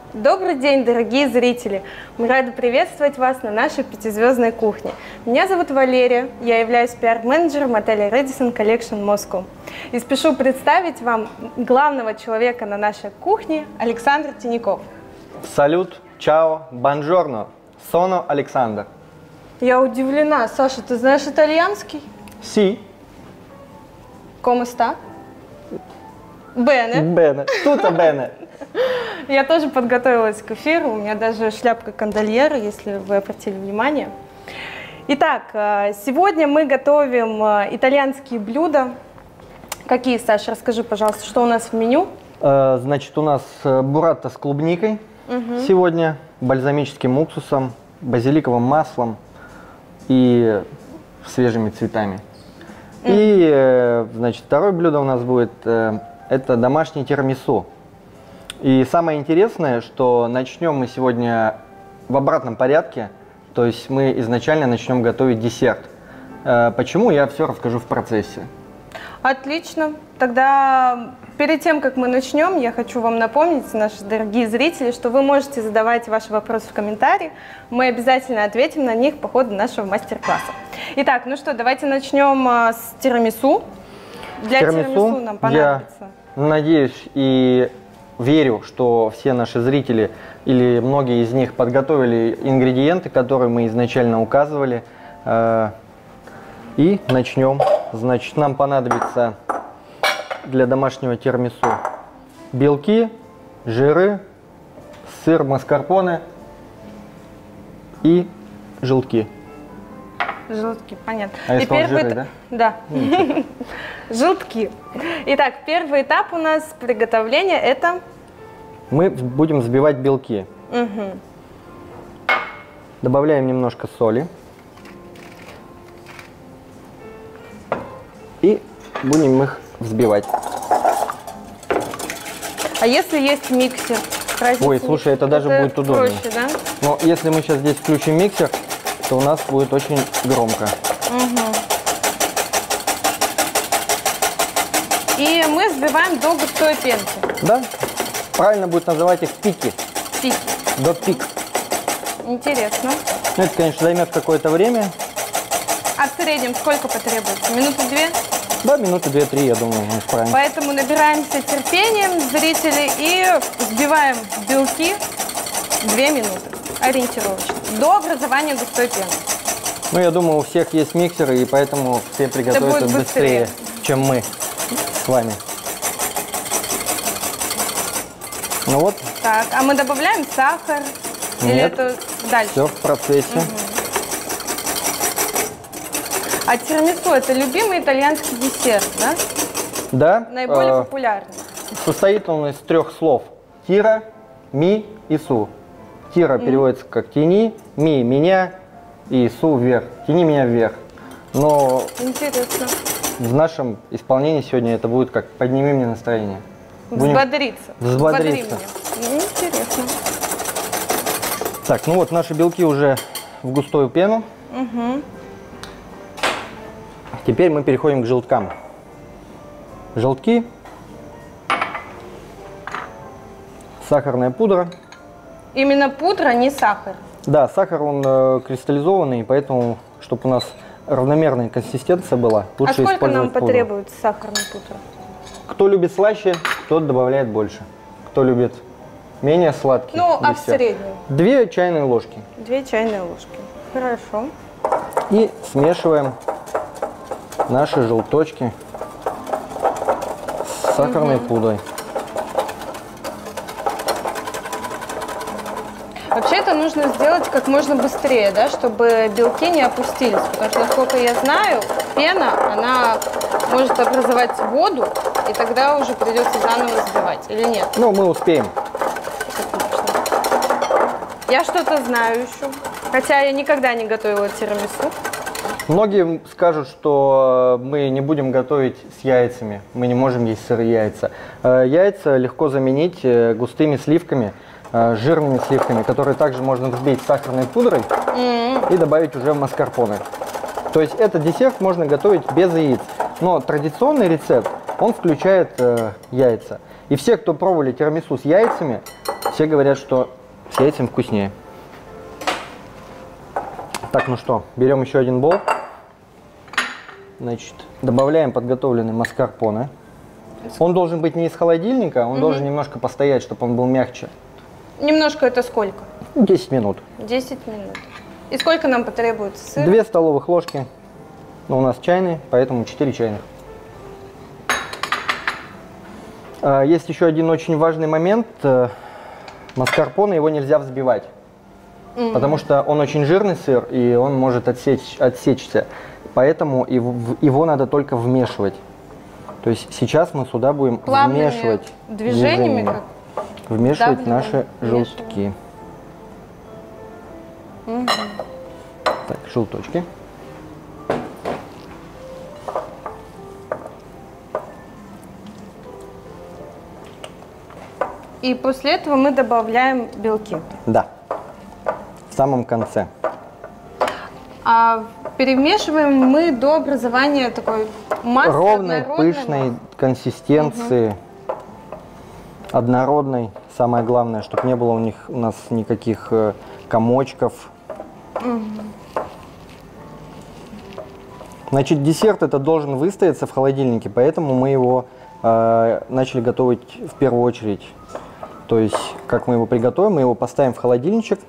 Добрый день, дорогие зрители! Мы рады приветствовать вас на нашей пятизвездной кухне. Меня зовут Валерия, я являюсь пиар-менеджером отеля Radisson Collection Moscow. И спешу представить вам главного человека на нашей кухне, Александр Тиняков. Салют, чао, бонжорно, соно Александр. Я удивлена. Саша, ты знаешь итальянский? Си. Come sta? Bene. Бене. Тута бене. Я тоже подготовилась к эфиру, у меня даже шляпка кондольера, если вы обратили внимание. Итак, сегодня мы готовим итальянские блюда. Какие, Саша, расскажи, пожалуйста, что у нас в меню? Значит, у нас буррато с клубникой сегодня, бальзамическим уксусом, базиликовым маслом и свежими цветами. И, значит, второе блюдо у нас будет, это домашний тирамису. И самое интересное, что начнем мы сегодня в обратном порядке, то есть мы изначально начнем готовить десерт. Почему, я все расскажу в процессе. Отлично. Тогда перед тем, как мы начнем, я хочу вам напомнить, наши дорогие зрители, что вы можете задавать ваши вопросы в комментарии. Мы обязательно ответим на них по ходу нашего мастер-класса. Итак, ну что, давайте начнем с тирамису. Для тирамису нам понадобится. Я надеюсь и верю, что все наши зрители или многие из них подготовили ингредиенты, которые мы изначально указывали. И начнем. Значит, нам понадобится для домашнего тирамису белки, жиры, сыр маскарпоне и желтки. Желтки, понятно. А я сказал жиры, да? Да. Желтки. Итак, первый этап у нас приготовления это... Мы будем взбивать белки. Добавляем немножко соли. И будем их взбивать. А если есть миксер? Ой, слушай, это даже будет удобнее. Проще, да? Но если мы сейчас здесь включим миксер, то у нас будет очень громко. И мы взбиваем до густой пенки. Да? Правильно будет называть их пики. Пики. До пик. Интересно. Ну, это, конечно, займет какое-то время. А в среднем сколько потребуется? Минуты 2? Да, минуты 2-3, я думаю, мы справимся. Поэтому набираемся терпением, зрители, и взбиваем белки 2 минуты, ориентировочно, до образования густой пены. Ну, я думаю, у всех есть миксеры, и поэтому все приготовятся быстрее, чем мы с вами. Ну вот. Так, а мы добавляем сахар? Нет, или это дальше? Все в процессе. А тирамису – это любимый итальянский десерт, да? Да. Наиболее популярный. Состоит он из 3 слов. Тира, ми и су. Тира переводится как тяни, ми – меня и су – вверх. Тяни меня вверх. Но интересно. В нашем исполнении сегодня это будет как подними мне настроение. Взбодриться. Взбодриться. Интересно. Так, ну вот наши белки уже в густую пену. Теперь мы переходим к желткам. Желтки, сахарная пудра. Именно пудра, не сахар? Да, сахар он кристаллизованный, поэтому, чтобы у нас равномерная консистенция была, лучше использовать сколько нам пудру. потребуется сахарной пудры? Кто любит слаще, тот добавляет больше. Кто любит менее сладкий. Ну, а в среднем? 2 чайные ложки. 2 чайные ложки. Хорошо. И смешиваем наши желточки с сахарной пудрой. Вообще это нужно сделать как можно быстрее, да, чтобы белки не опустились, потому что, насколько я знаю, пена, она может образовать воду, и тогда уже придется заново взбивать, или нет? Ну, мы успеем. Я что-то знаю еще, хотя я никогда не готовила тирамису. Многие скажут, что мы не будем готовить с яйцами, мы не можем есть сырые яйца. Яйца легко заменить густыми сливками, жирными сливками, которые также можно взбить сахарной пудрой и добавить уже в маскарпоне. То есть этот десерт можно готовить без яиц. Но традиционный рецепт, он включает яйца. И все, кто пробовали тирамису с яйцами, все говорят, что с яйцем вкуснее. Так, ну что, берем еще один бол. Значит, добавляем подготовленный маскарпоне. Он должен быть не из холодильника, он должен немножко постоять, чтобы он был мягче. Немножко это сколько? 10 минут. 10 минут. И сколько нам потребуется сыра? 2 столовых ложки. Но у нас чайный, поэтому 4 чайных. Есть еще один очень важный момент. Маскарпоне, его нельзя взбивать. Потому что он очень жирный сыр, и он может отсечься. Поэтому его надо только вмешивать. То есть сейчас мы сюда будем вмешивать движениями вмешивать наши желтки. Так, желточки. И после этого мы добавляем белки. Да, в самом конце. А перемешиваем мы до образования такой массы ровной, пышной консистенции, однородной. Самое главное, чтобы не было у нас никаких комочков. Значит, десерт это должен выстояться в холодильнике, поэтому мы его начали готовить в первую очередь. То есть, как мы его приготовим, мы его поставим в холодильничек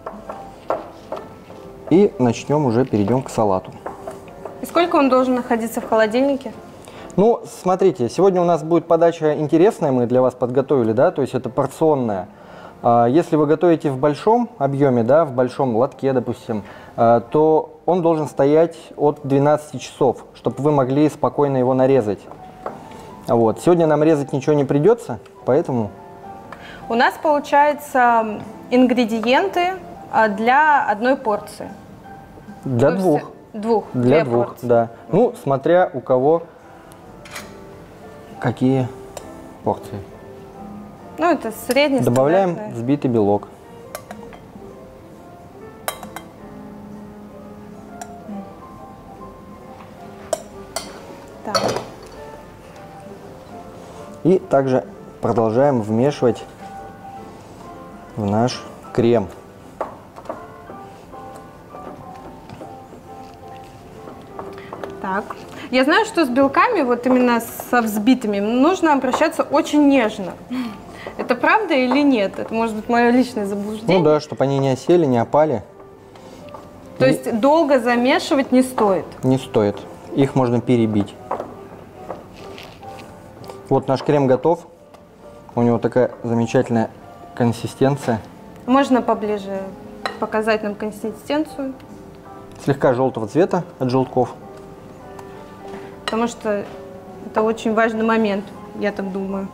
и перейдем к салату. И сколько он должен находиться в холодильнике? Ну, смотрите, сегодня у нас будет подача интересная, мы для вас подготовили, да, то есть это порционная. Если вы готовите в большом объеме, да, в большом лотке, допустим, то он должен стоять от 12 часов, чтобы вы могли спокойно его нарезать. Вот. Сегодня нам резать ничего не придется, поэтому... У нас получается ингредиенты для одной порции. Для двух. Для двух, порции. да. Ну, смотря у кого какие порции. Ну, это средний. Добавляем взбитый белок. Так. И также продолжаем вмешивать в наш крем. Так. Я знаю, что с белками, вот именно со взбитыми, нужно обращаться очень нежно. Это правда или нет? Это может быть мое личное заблуждение. Ну да, чтобы они не осели, не опали. То есть долго замешивать не стоит? Не стоит. Их можно перебить. Вот наш крем готов. У него такая замечательная консистенция. Можно поближе показать нам консистенцию? Слегка желтого цвета от желтков. Потому что это очень важный момент, я так думаю.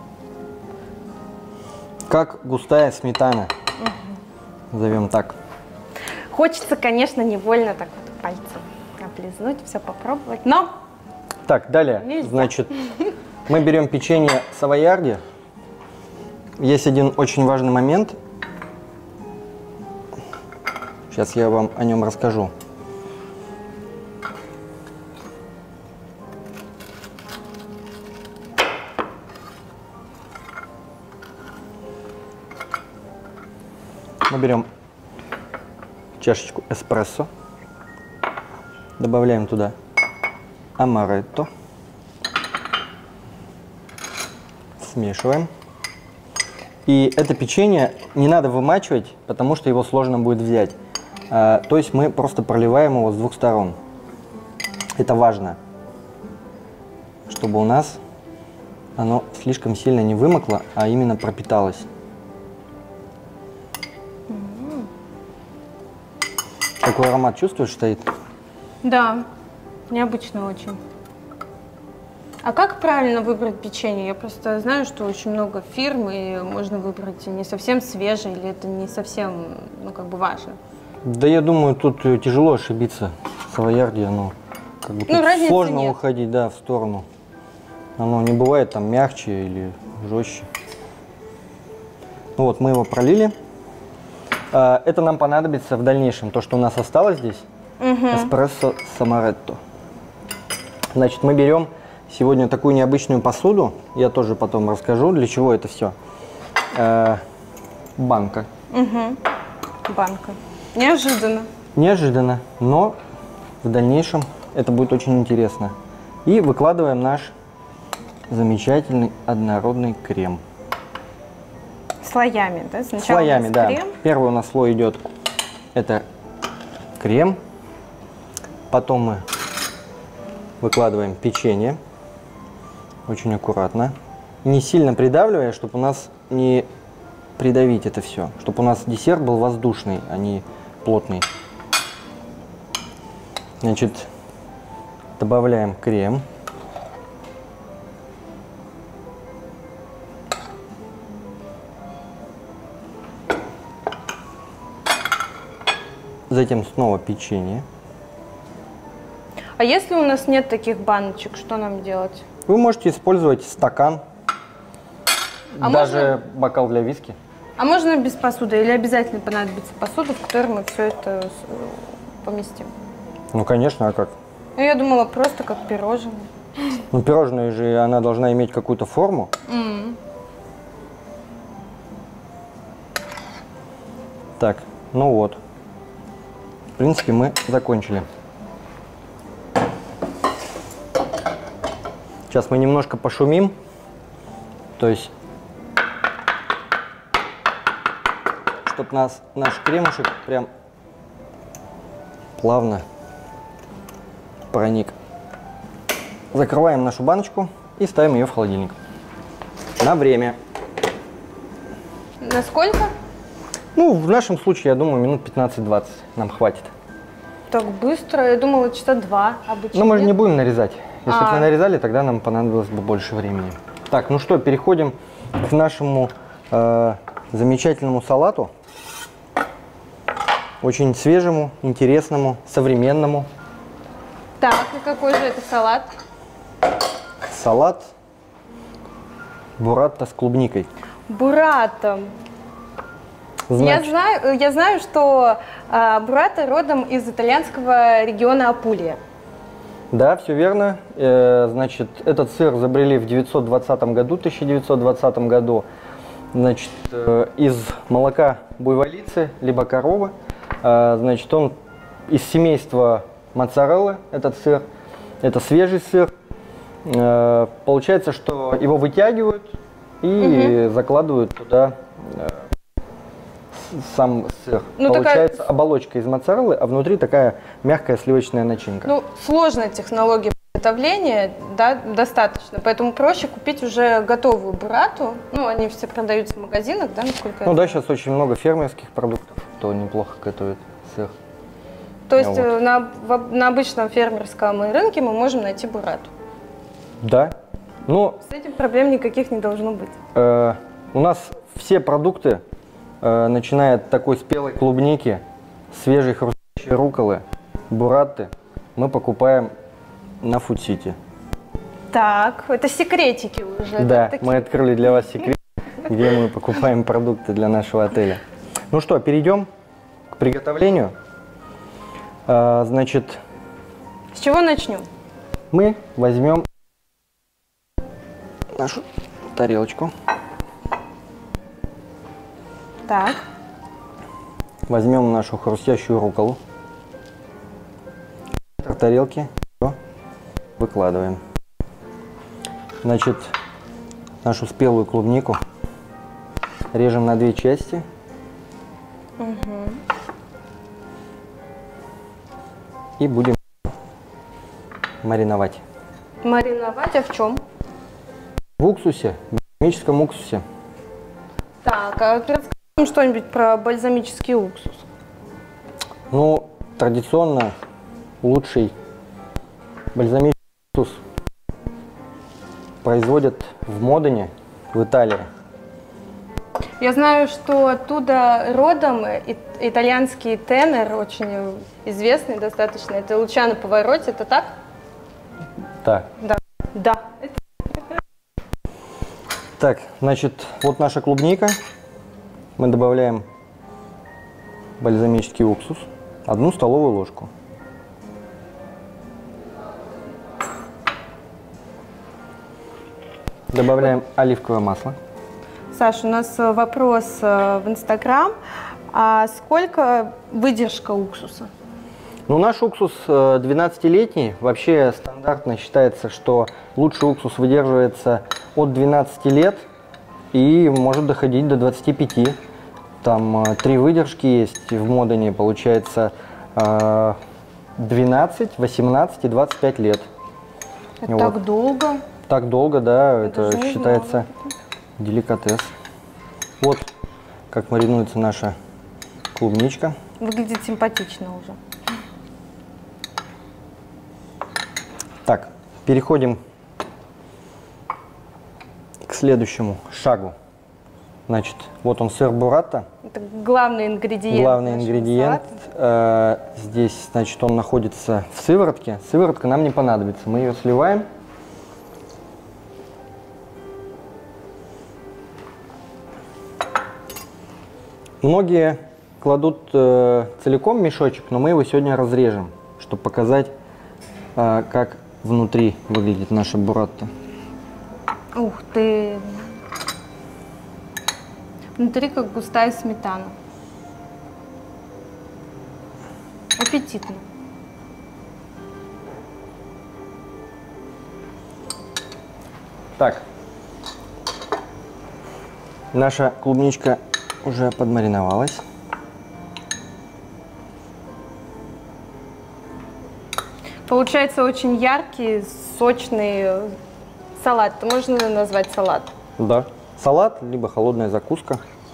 Как густая сметана. Назовем так. Хочется, конечно, невольно так вот пальцем облизнуть, все попробовать, но... Так, далее, нельзя. Значит, мы берем печенье савойярди. Есть один очень важный момент. Сейчас я вам о нем расскажу. Мы берем чашечку эспрессо, добавляем туда амаретто, смешиваем. И это печенье не надо вымачивать, потому что его сложно будет взять. То есть мы просто проливаем его с двух сторон. Это важно, чтобы у нас оно слишком сильно не вымокло, а именно пропиталось. Какой аромат чувствуешь стоит? Да, необычно очень. А как правильно выбрать печенье? Я просто знаю, что очень много фирм, и можно выбрать не совсем свежее, или это не совсем, ну, как бы важно. Да я думаю, тут тяжело ошибиться. Савойярди, оно как бы тут сложно нет. уходить, да, в сторону. Оно не бывает там мягче или жестче. Ну вот, мы его пролили. Это нам понадобится в дальнейшем, то, что у нас осталось здесь. Эспрессо с амаретто. Значит, мы берем сегодня такую необычную посуду. Я тоже потом расскажу, для чего это все. банка. Угу. Банка. Неожиданно. Неожиданно, но в дальнейшем это будет очень интересно. И выкладываем наш замечательный однородный крем. Слоями, да? Сначала Слоями, у нас да. крем. Первый у нас слой идет, это крем. Потом мы выкладываем печенье. Очень аккуратно. Не сильно придавливая, чтобы у нас не придавить это все. Чтобы у нас десерт был воздушный, а не плотный. Значит, добавляем крем. Затем снова печенье. А если у нас нет таких баночек, что нам делать? Вы можете использовать стакан, А даже бокал для виски. А можно без посуды или обязательно понадобится посуда, в которой мы все это поместим? Ну, конечно, а как? Ну, я думала, просто как пирожное. Ну, пирожное же, она должна иметь какую-то форму. Так, ну вот. В принципе, мы закончили. Сейчас мы немножко пошумим. То есть, чтобы наш кремушек прям плавно проник. Закрываем нашу баночку и ставим ее в холодильник. На время. На сколько? Ну, в нашем случае, я думаю, минут 15-20 нам хватит. Так быстро? Я думала, часа 2 обычно. Но мы же нет? не будем нарезать. Если бы мы нарезали, тогда нам понадобилось бы больше времени. Так, ну что, переходим к нашему замечательному салату. Очень свежему, интересному, современному. Так, и какой же это салат? Салат буррата с клубникой. Буррата. Значит, Я знаю, что буррата родом из итальянского региона Апулия. да, все верно. Значит, этот сыр изобрели в 1920 году. Значит, из молока буйволицы, либо коровы. Значит, он из семейства моцареллы, этот сыр. Это свежий сыр. Получается, что его вытягивают и закладывают туда сам сыр. Ну, Получается оболочка из моцареллы, а внутри такая мягкая сливочная начинка. Ну, сложная технология приготовления, да, достаточно, поэтому проще купить уже готовую буррату. Ну, они все продаются в магазинах, да, насколько Ну я да, знаю. сейчас очень много фермерских продуктов, кто неплохо готовит сыр. То есть Вот. на обычном фермерском рынке мы можем найти буррату. Да. Но С этим проблем никаких не должно быть. у нас все продукты, начиная от такой спелой клубники, свежей хрустящей рукколы, бурраты, мы покупаем на Food City. Так, это секретики уже. Да, такие. мы открыли для вас секрет, где мы покупаем продукты для нашего отеля. Ну что, перейдем к приготовлению. Значит, С чего начнем? мы возьмем нашу тарелочку, Так, возьмем нашу хрустящую рукколу, в тарелке всё выкладываем. Значит, нашу спелую клубнику режем на 2 части. И будем мариновать. мариновать, а в чем? В уксусе, в бальзамическом уксусе. Так, а расскажи нам что-нибудь про бальзамический уксус. Ну, традиционно лучший бальзамический уксус производят в Модене, в Италии. Я знаю, что оттуда родом итальянский тенор, очень известный достаточно. Это Лучано Паваротти, это так? Так. Да. Да. Так, значит, вот наша клубника. Мы добавляем бальзамический уксус, 1 столовую ложку. Добавляем оливковое масло. Саша, у нас вопрос в Инстаграм. А сколько выдержка уксуса? Ну, наш уксус 12-летний. Вообще стандартно считается, что лучший уксус выдерживается от 12 лет и может доходить до 25. Там 3 выдержки есть в Модене, получается 12, 18 и 25 лет. Это вот. так долго? Так долго, да, это даже не считается знала. деликатес. Вот как маринуется наша клубничка. Выглядит симпатично уже. Так, переходим к следующему шагу. Значит, вот он, сыр буррата. Это главный ингредиент. Главный нашего ингредиент. салата. Здесь, значит, он находится в сыворотке. Сыворотка нам не понадобится. Мы ее сливаем. Многие кладут целиком мешочек, но мы его сегодня разрежем, чтобы показать, как внутри выглядит наша буррата. Ух ты! Внутри как густая сметана. Аппетитно. Так, наша клубничка уже подмариновалась. Получается очень яркий, сочный салат. Это можно назвать салат? Да. Салат, либо холодная закуска.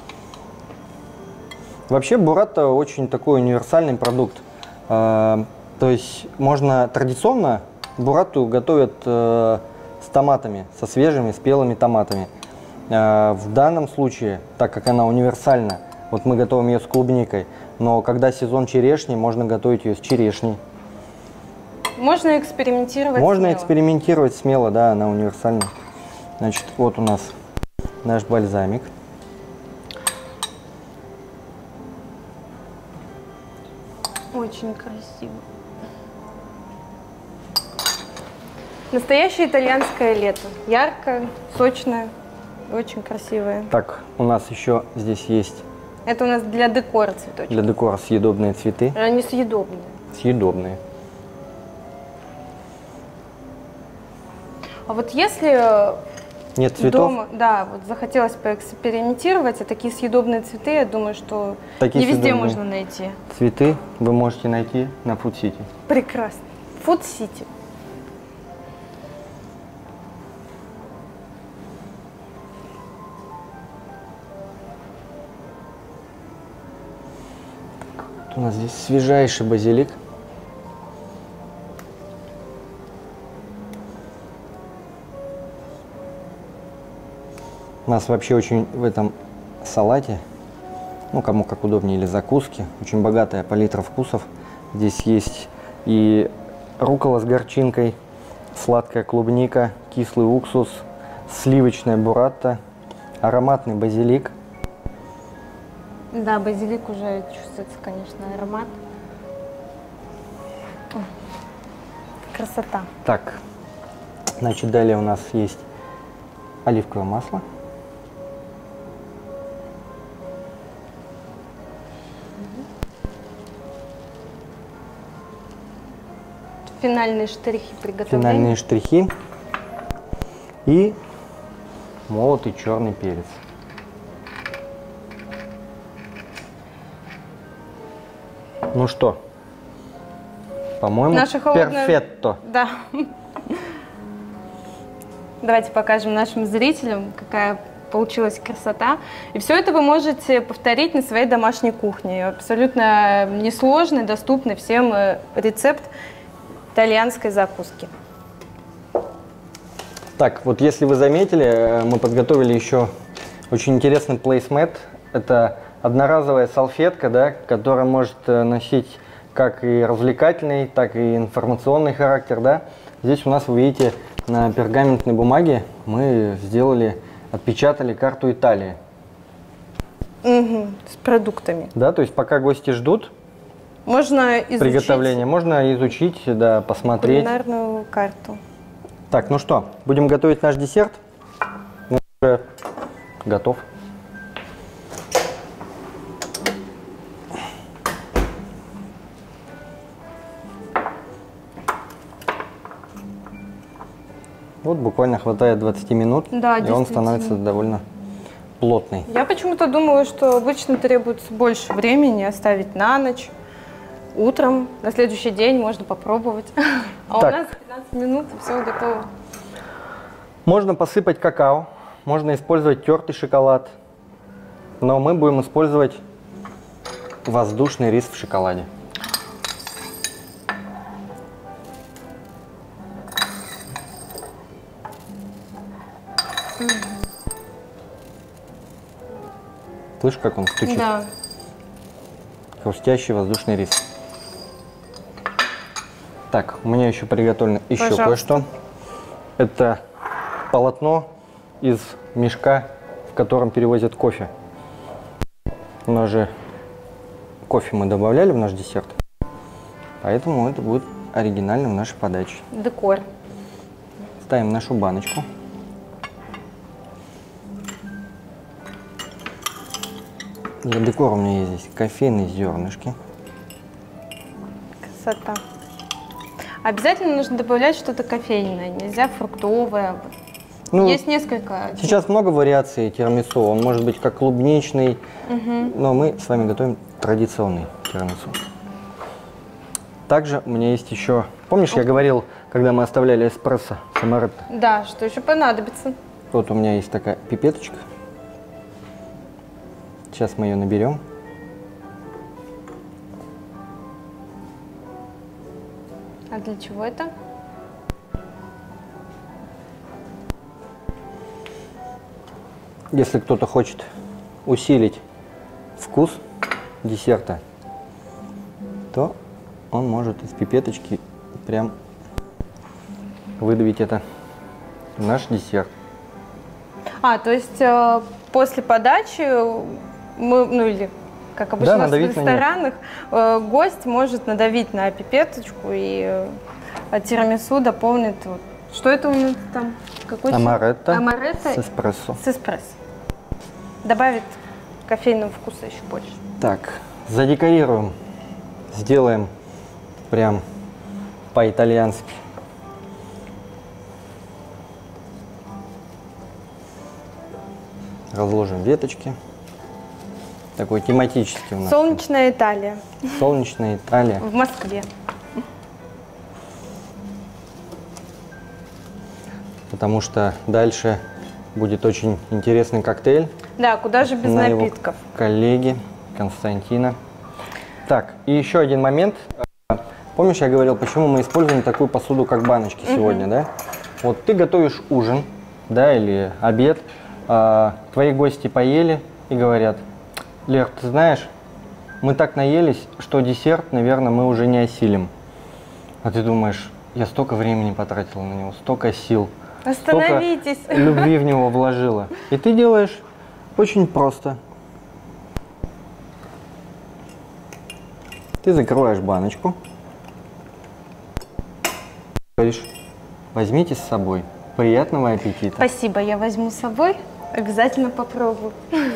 Вообще буррата очень такой универсальный продукт. То есть можно традиционно буррату готовят с томатами, со свежими спелыми томатами. В данном случае, так как она универсальна, вот мы готовим ее с клубникой, но когда сезон черешни, можно готовить ее с черешней. Можно экспериментировать Можно смело. экспериментировать смело, да, она универсальна. Значит, вот у нас наш бальзамик. Очень красиво. Настоящее итальянское лето. Яркое, сочное, очень красивое. Так, у нас еще здесь есть Это у нас для декора цветочки. для декора съедобные цветы. Они съедобные. Съедобные. А вот если Нет цветов? дома, да, вот захотелось поэкспериментировать, а такие съедобные цветы, я думаю, что Такие не везде съедобные можно найти. Цветы вы можете найти на Food City. Прекрасно. Food City. У нас здесь свежайший базилик. У нас вообще очень в этом салате, ну кому как удобнее, или закуски, очень богатая палитра вкусов. Здесь есть и руккола с горчинкой, сладкая клубника, кислый уксус, сливочная буррата, ароматный базилик. Да, базилик уже чувствуется, конечно, аромат. Красота. Так, значит, далее у нас есть оливковое масло. Финальные штрихи приготовления. Финальные штрихи и молотый черный перец. Ну что, по-моему, Наша холодная- перфетто. Да. Давайте покажем нашим зрителям, какая получилась красота. И все это вы можете повторить на своей домашней кухне. Абсолютно несложный, доступный всем рецепт итальянской закуски. Так, вот если вы заметили, мы подготовили еще очень интересный плейсмет. Это одноразовая салфетка, да, которая может носить как и развлекательный, так и информационный характер. Да. Здесь у нас, вы видите, на пергаментной бумаге мы сделали, отпечатали карту Италии. Угу, с продуктами. Да, то есть пока гости ждут Можно изучить приготовления, можно изучить, да, посмотреть. кулинарную карту. Так, ну что, будем готовить наш десерт. Он уже готов. буквально хватает 20 минут, Да, и он становится довольно плотный. Я почему-то думаю, что обычно требуется больше времени оставить на ночь. Утром, на следующий день можно попробовать. А Так. у нас 15 минут, и все готово. Можно посыпать какао, можно использовать тертый шоколад, но мы будем использовать воздушный рис в шоколаде. Слышишь, как он стучит? Да. Хрустящий воздушный рис. Так, у меня еще приготовлено еще Пожалуйста. кое-что. Это полотно из мешка, в котором перевозят кофе. У нас же кофе мы добавляли в наш десерт, поэтому это будет оригинально в нашей подаче. Декор. Ставим нашу баночку. Для декора у меня есть здесь кофейные зернышки. Красота. Обязательно нужно добавлять что-то кофейное, нельзя фруктовое. Ну, Есть несколько. сейчас много вариаций тирамису. Он может быть как клубничный, но мы с вами готовим традиционный тирамису. Также у меня есть еще... Помнишь, я говорил, когда мы оставляли эспрессо с амаретто? Да, что еще понадобится? Вот у меня есть такая пипеточка. Сейчас мы ее наберем. А для чего это? Если кто-то хочет усилить вкус десерта, то он может из пипеточки прям выдавить это в наш десерт. А, то есть после подачи мы, ну или как обычно в надавить на неё. ресторанах, гость может надавить на пипеточку, и тирамису дополнит. Вот. Что это у нас там? Какой Амаретто Амаретто с эспрессо. с эспрессо. Добавит кофейного вкуса еще больше. Так, задекорируем, сделаем прям по-итальянски. Разложим веточки. Такой тематический у нас. Солнечная Италия Солнечная Италия. в Москве. Потому что дальше будет очень интересный коктейль. Да, куда же без на его напитков. коллеги Константина. Так, и еще один момент. Помнишь, я говорил, почему мы используем такую посуду, как баночки сегодня, да? Вот ты готовишь ужин, да, или обед, твои гости поели и говорят: Лер, ты знаешь, мы так наелись, что десерт, наверное, мы уже не осилим. А ты думаешь, я столько времени потратила на него, столько сил, Остановитесь. столько любви в него вложила. И ты делаешь очень просто. Ты закрываешь баночку, говоришь: возьмите с собой. Приятного аппетита. Спасибо, я возьму с собой, обязательно попробую.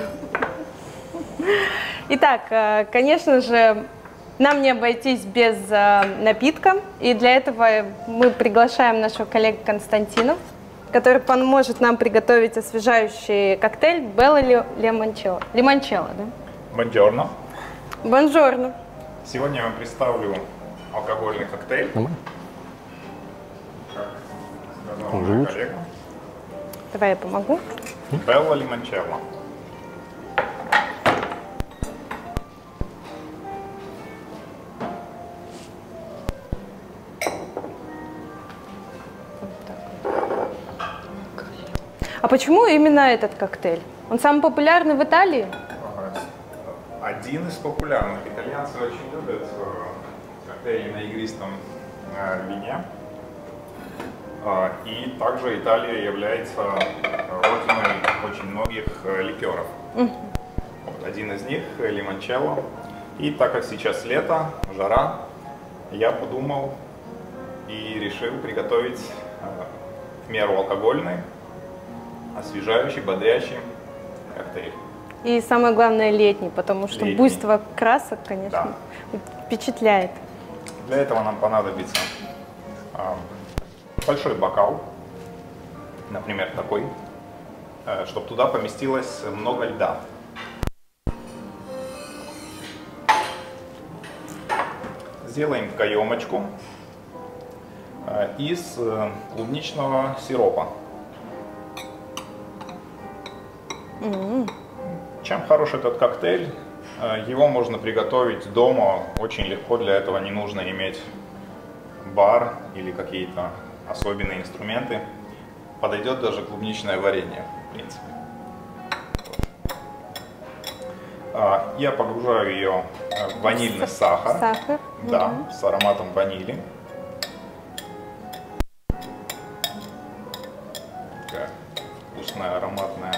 Итак, конечно же, нам не обойтись без напитка, и для этого мы приглашаем нашего коллегу Константина, который поможет нам приготовить освежающий коктейль Белла Лимончелло. Лимончелло, да? Бонджорно. Бонжорно. Сегодня я вам представлю алкогольный коктейль, Нормально? как сказала моя Лучше. коллега. Давай я помогу. Белла Лимончелло. А почему именно этот коктейль? Он самый популярный в Италии? Один из популярных. Итальянцы очень любят коктейли на игристом вине. И также Италия является родиной очень многих ликеров. Вот один из них лимончелло. И так как сейчас лето, жара, я подумал и решил приготовить в меру алкогольный, освежающий, бодрящий коктейль. И самое главное летний, потому что Летний. буйство красок, конечно, впечатляет. Для этого нам понадобится большой бокал например, такой, чтобы туда поместилось много льда. Сделаем каемочку из клубничного сиропа. Чем хорош этот коктейль? Его можно приготовить дома очень легко, для этого не нужно иметь бар или какие-то особенные инструменты. Подойдет даже клубничное варенье, в принципе. Я погружаю ее в ванильный сахар. Сахар. Да, с ароматом ванили. Такая вкусная, ароматная.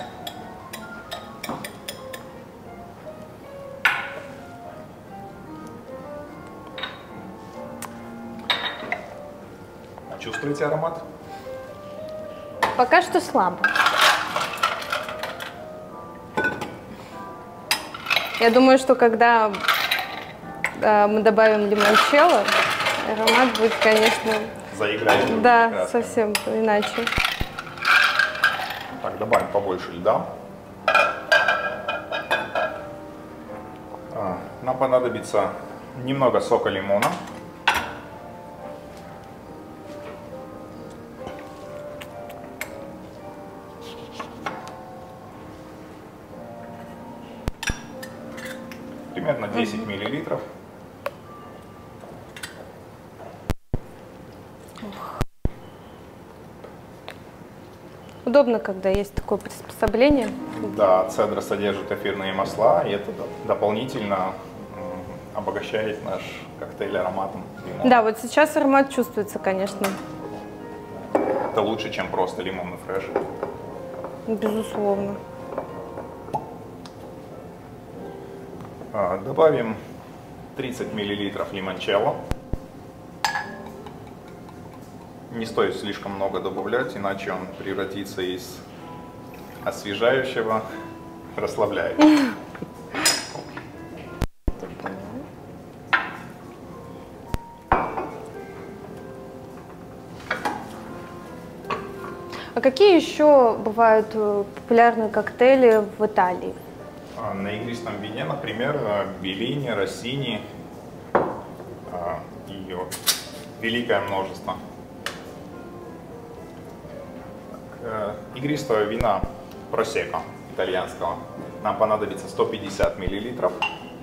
Чувствуете аромат? Пока что слабо. Я думаю, что когда мы добавим лимончелло, аромат будет, конечно, заиграет. Да, прекрасно. совсем иначе. Так, добавим побольше льда. Нам понадобится немного сока лимона. Примерно 10 миллилитров. Удобно, когда есть такое приспособление. Да, цедра содержит эфирные масла, и это дополнительно обогащает наш коктейль ароматом лимона. Да, вот сейчас аромат чувствуется, конечно. Это лучше, чем просто лимонный фреш. Безусловно. Добавим 30 миллилитров лимончелло. Не стоит слишком много добавлять, иначе он превратится из освежающего в расслабляющего. А какие еще бывают популярные коктейли в Италии? На игристом вине, например, Беллини, Россини и великое множество. Игристого вина просека итальянского нам понадобится 150 миллилитров.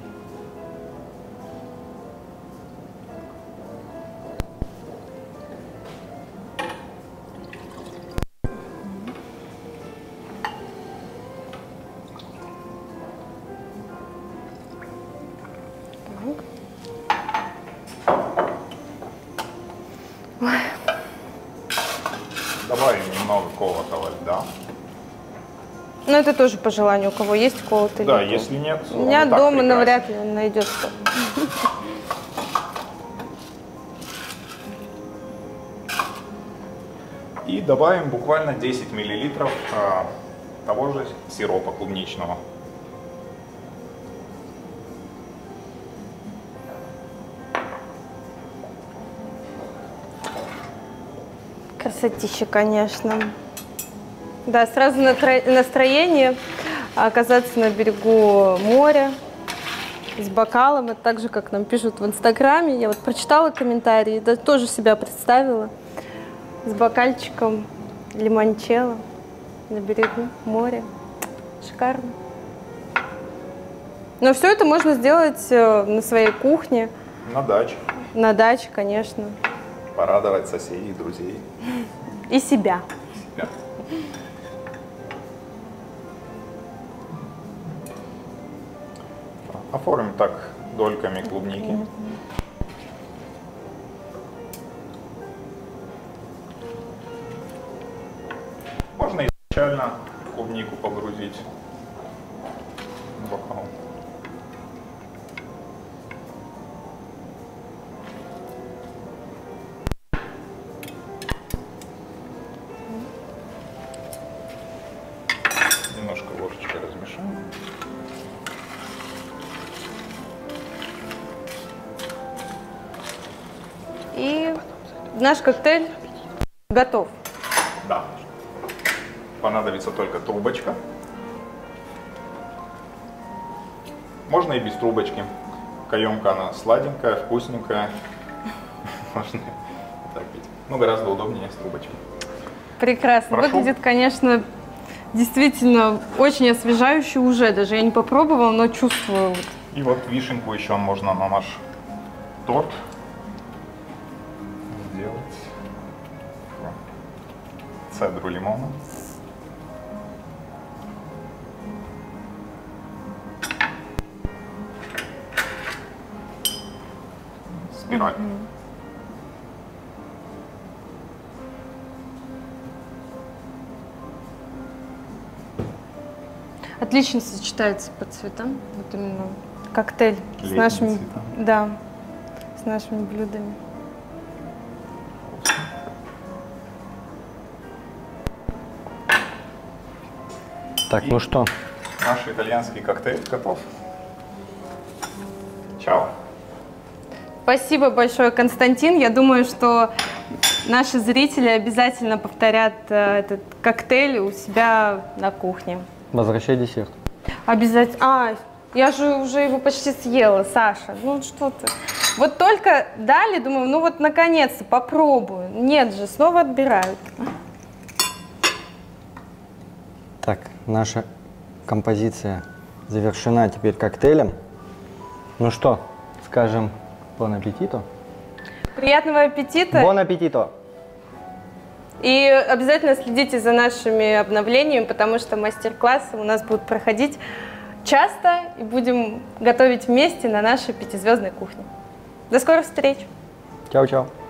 Добавим немного колотого льда. Ну, это тоже по желанию, у кого есть колотый Да, лед. если нет, У меня он и так дома прекрасен. навряд ли он найдется. И добавим буквально 10 миллилитров того же сиропа клубничного. Красотища, конечно. Да, сразу настроение оказаться на берегу моря с бокалом. Это так же, как нам пишут в Инстаграме. Я вот прочитала комментарии, да, тоже себя представила с бокальчиком лимончелло на берегу моря. Шикарно. Но все это можно сделать на своей кухне, На даче. на даче, конечно. Порадовать соседей, друзей. И себя. Да. Оформим так дольками клубники. Можно изначально клубнику погрузить в бокал. Немножко ложечкой размешаем. И наш коктейль готов. Да. понадобится только трубочка. Можно и без трубочки. Каемка она сладенькая, вкусненькая. Можно так пить. Но гораздо удобнее с трубочкой. Прекрасно. Прошу. Выглядит, конечно, действительно очень освежающе уже. Даже я не попробовала, но чувствую. И вот вишенку еще можно на наш торт сделать. Цедру лимона. Спираль. Отлично сочетается по цветам. Вот именно коктейль с Летние нашими, цвета. да, с нашими блюдами. Так, ну что, Наш итальянский коктейль готов. Чао. Спасибо большое, Константин. Я думаю, что наши зрители обязательно повторят этот коктейль у себя на кухне. возвращай десерт. Обязательно. А, я же уже его почти съела, Саша. Ну что ты. Вот только дали, думаю, ну вот наконец-то попробую. Нет же, снова отбирают. Так, наша композиция завершена теперь коктейлем. Ну что, скажем, бон аппетиту? Приятного аппетита. Бон аппетиту! И обязательно следите за нашими обновлениями, потому что мастер-классы у нас будут проходить часто и будем готовить вместе на нашей 5-звездной кухне. До скорых встреч! Чао-чао!